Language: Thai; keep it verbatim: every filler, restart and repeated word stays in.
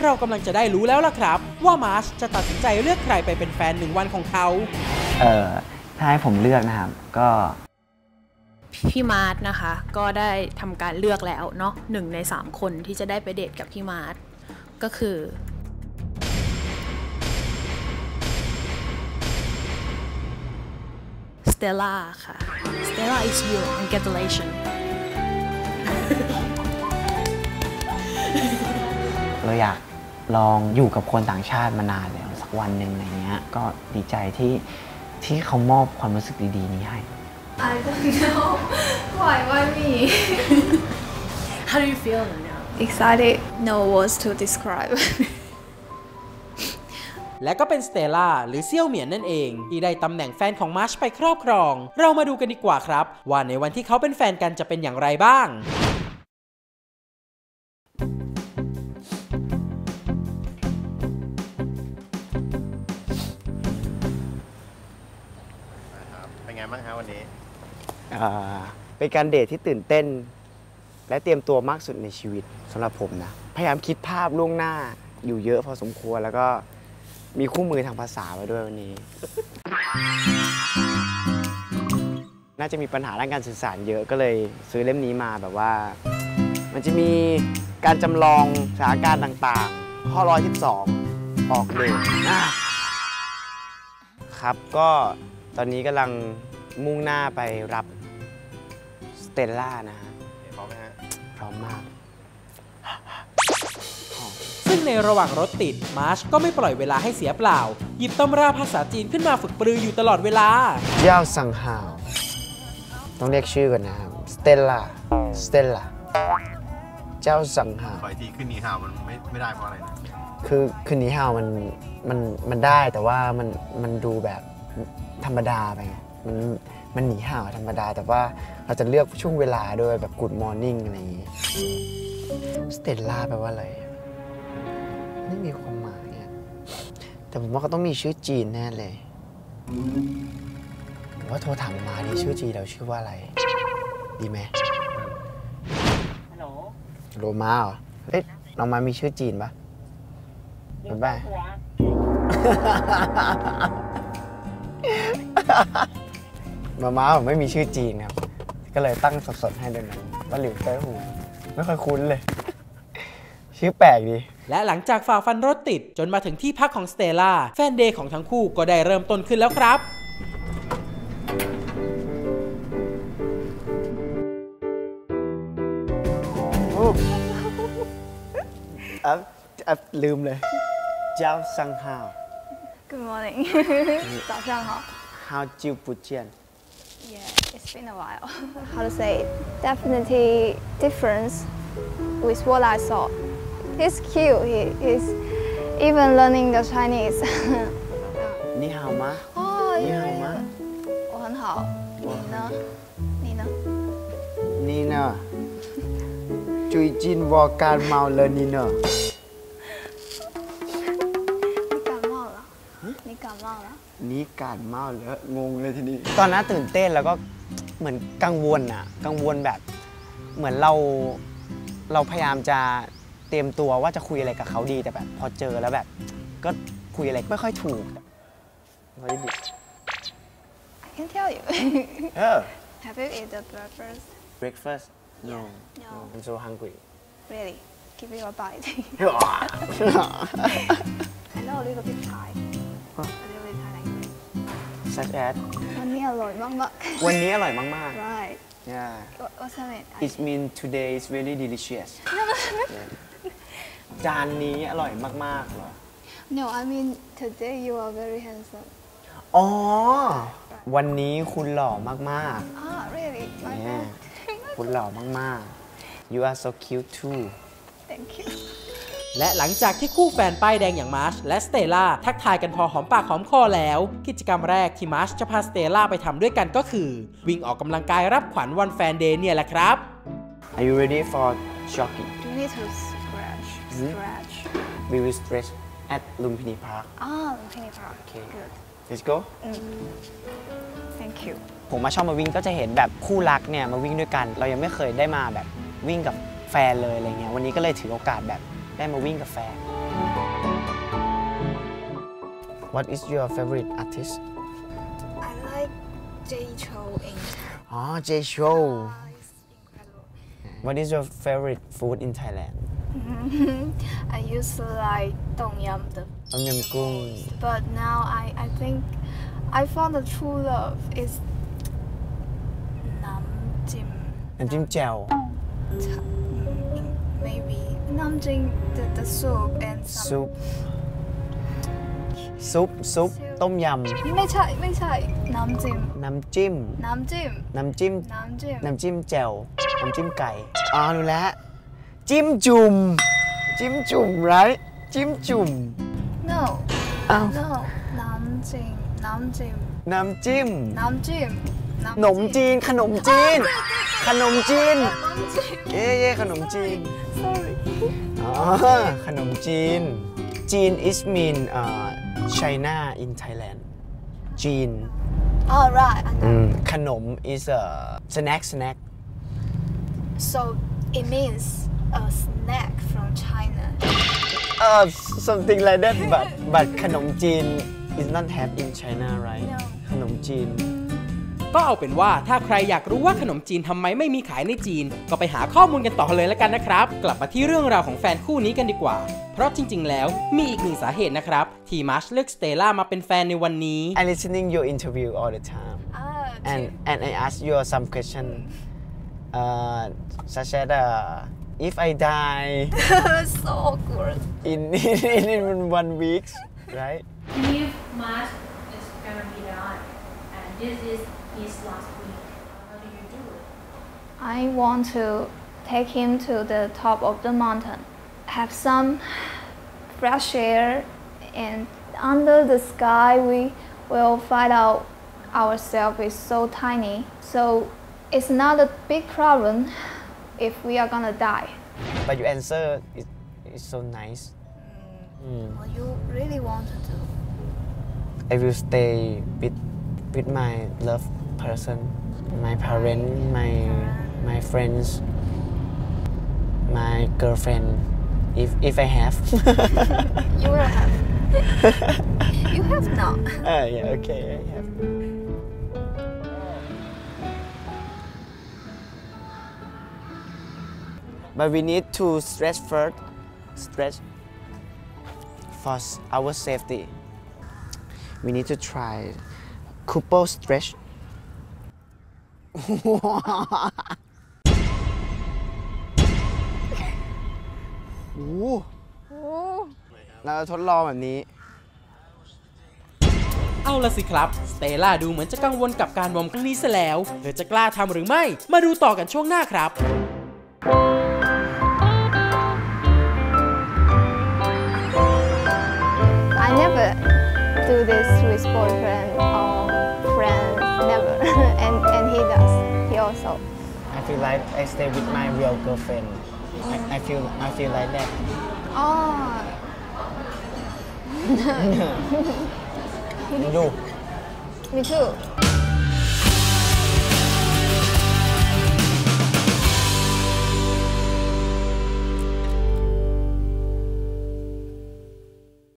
เรากำลังจะได้รู้แล้วล่ะครับว่ามาร์ชจะตัดสินใจเลือกใครไปเป็นแฟนหนึ่งวันของเขาเอ่อถ้าให้ผมเลือกนะครับก็พี่มาร์ชนะคะก็ได้ทำการเลือกแล้วเนาะหนึ่งในสามคนที่จะได้ไปเดทกับพี่มาร์ชก็คือสเตลล่าค่ะ Stella is you congratulations เราอยากลองอยู่กับคนต่างชาติมานานแล้วสักวันหนึ่งอะไรเงี้ยก็ดีใจที่ที่เขามอบความรู้สึกดีๆนี้ให้ I don't know why why me How do you feel now excited no words to describe และก็เป็นสเตลล่าหรือเซี่ยวเหมียนนั่นเองที่ได้ตำแหน่งแฟนของมาร์ชไปครอบครองเรามาดูกันดีกว่าครับว่าในวันที่เขาเป็นแฟนกันจะเป็นอย่างไรบ้างเป็นไงบ้างฮะวันนี้เป็นการเดทที่ตื่นเต้นและเตรียมตัวมากสุดในชีวิตสำหรับผมนะพยายามคิดภาพล่วงหน้าอยู่เยอะพอสมควรแล้วก็มีคู่มือทางภาษาไว้ด้วยวันนี้ น่าจะมีปัญหาด้านการสื่อสารเยอะก็เลยซื้อเล่มนี้มาแบบว่ามันจะมีการจำลองสถานการณ์ต่างๆข้อหนึ่งร้อยสิบสองออกเดทครับก็ตอนนี้กำลังมุ่งหน้าไปรับสเตลล่านะฮะพร้อมไหมฮะพร้อมมากซึ่งในระหว่างรถติดมาร์ชก็ไม่ปล่อยเวลาให้เสียเปล่าหยิบตำราภาษาจีนขึ้นมาฝึกปรืออยู่ตลอดเวลาเย่าซังฮาวต้องเรียกชื่อกันนะครับสเตลล่าสเตลล่าเจ้าซังฮาวขออีกทีขึ้นนีฮาวมันไม่ไม่ได้เพราะอะไรนะคือขึ้นนีฮาวมันมันมันได้แต่ว่ามันมันดูแบบธรรมดาไปมันมันหนีห่าวธรรมดาแต่ว่าเราจะเลือกช่วงเวลาด้วยแบบ Good Morning อะไรอย่างงี้สเตลล่าแปลว่าอะไรไม่มีความหมายเนี่ยแต่ผมว่าเขาต้องมีชื่อจีนแน่เลยผมว่าโทรถามมาดิชื่อจีนเราชื่อว่าอะไรดีไหมฮัลโหลโรมาเหรอเอ๊ะน้องมามีชื่อจีนปะบ๊ายบายมาม่าผมไม่มีชื่อจีนครับก็เลยตั้งสดๆให้ด้วยนั้นว่าหลิวเต้าหูไม่ค่อยคุ้นเลยชื่อแปลกดีและหลังจากฝ่าฟันรถติดจนมาถึงที่พักของสเตลล่าแฟนเดย์ของทั้งคู่ก็ได้เริ่มต้นขึ้นแล้วครับอ่ะอ่ะลืมเลยเจ้าซังฮาว Good morning 早上好好久不见 Yeah it's been a while How to say it Definitely difference with what I saw He's cute he is even learning the Chinese 你好吗哦你好吗我很好你呢你呢你呢最近我感冒了你呢นี่การเมาแล้วงงเลยทีนี้ตอนนั้นตื่นเต้นแล้วก็เหมือนกังวลอ่ะกังวลแบบเหมือนเราเราพยายามจะเตรียมตัวว่าจะคุยอะไรกับเขาดีแต่แบบพอเจอแล้วแบบก็คุยอะไรไม่ค่อยถูก What is it I can tell you Oh Have you eaten breakfast Breakfast No No I'm so hungry Really Give me a bite I know a little bit Thai Such as วันนี้อร่อยมากๆวันนี้อร่อยมากๆ Right Yeah What's that It means today is very delicious จานนี้อร่อยมากๆเหรอ No I mean today you are very handsome อ๋อวันนี้คุณหล่อมากๆ Ah really My bad คุณหล่อมากๆ You are so cute too Thank you และหลังจากที่คู่แฟนป้ายแดงอย่างมาร์ชและสเตลล่าทักทายกันพอหอมปากหอมคอแล้วกิจกรรมแรกที่มาร์ชจะพาสเตลล่าไปทำด้วยกันก็คือวิ่งออกกำลังกายรับขวัญวันแฟนเดย์เนี่ยแหละครับ Are you ready for jogging? Do you need to stretch? Stretch. We will stretch at Lumpini Park. Ah, Lumpini Park. Okay. Good. Let's go. Thank you. ผมมาชอบมาวิ่งก็จะเห็นแบบคู่รักเนี่ยมาวิ่งด้วยกันเรายังไม่เคยได้มาแบบวิ่งกับแฟนเลยอะไรเงี้ยวันนี้ก็เลยถือโอกาสแบบได้มาวิ่งกับแฟน What is your favorite artist I like Jay Chou in อ๋อ Jay Chou it's incredible. What is your favorite food in Thailand I used to like Tom Yum the ต้มยำกุ้ง but now I I think I found the true love is Nam Jim น้ำจิ้มแจ่ว maybe Nam Jim the, the soup and some ซุปซุปซุปต้มยไม่ใช่ไม่ใช่น้ำจิ้มำน้ำจิ้มน้ำจิ้มน้ำจิ้มน้ำจิ้มน้ำจิ้มแจ่ว น้ำจิ้มไก่ อ๋อรู้แล้ว จิ้มจุ่ม จิ้มจุ่ม right จิ้มจุ่ม no อ้าว no น้ำจิ้มน้ำจิ้มน้ำจิ้มน้ำจิ้มขนมจีน ขนมจีน ขนมจีนน้ำจิ้มเย่เย่ขนมจีน sorry อ๋อ ขนมจีน จีน is mean uh, China in Thailand จีน all right I อื know มขนม is a snack snack so it means a snack from China uh something like that but but ขนมจีน is not have in China right No. ขนมจีนก็เอาเป็นว่าถ้าใครอยากรู้ว่าขนมจีนทำไมไม่มีขายในจีน ก็ไปหาข้อมูลกันต่อเลยแล้วกันนะครับ กลับมาที่เรื่องราวของแฟนคู่นี้กันดีกว่า เพราะจริงๆแล้วมีอีกหนึ่งสาเหตุนะครับที่มาร์ชเลือกสเตลล่ามาเป็นแฟนในวันนี้ I listening your interview all the time ah and and I ask you some question uh such as uh, if I die so awkward in in, in one week right If March is gonna be done and this is his last week, how do you do it? I want to take him to the top of the mountain, have some fresh air, and under the sky we will find out ourselves is so tiny. So it's not a big problem if we are gonna die. but your answer is, is so nice What you really want to do? I will stay with with my love person my parent my my friends my girlfriend if if I have You will have. You have now. uh, yeah okay I have but we need to stretch first stretch for s- our safety we need to try couple stretch โอ้โหเราทดลองแบบนี้เอาละสิครับ สเตลล่าดูเหมือนจะกังวลกับการวอร์มครั้งนี้ซะแล้ว เธอจะกล้าทำหรือไม่ มาดูต่อกันช่วงหน้าครับ I never do this with boyfriend or friends, never. and and he does. He also. I feel like I stay with my real girlfriend I, I feel I feel like that Oh. you Me too.